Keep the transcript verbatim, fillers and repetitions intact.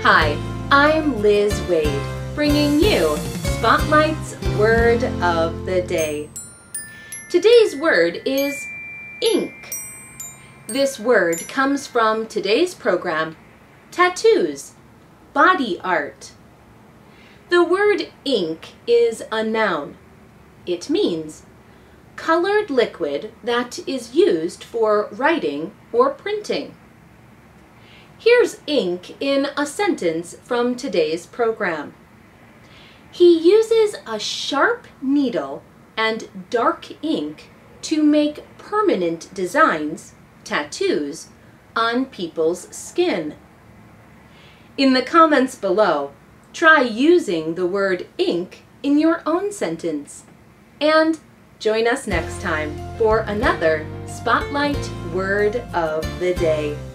Hi, I'm Liz Wade, bringing you Spotlight's Word of the Day. Today's word is ink. This word comes from today's program, Tattoos, Body Art. The word ink is a noun. It means colored liquid that is used for writing or printing. Here's ink in a sentence from today's program. He uses a sharp needle and dark ink to make permanent designs, tattoos, on people's skin. In the comments below, try using the word ink in your own sentence. And join us next time for another Spotlight Word of the Day.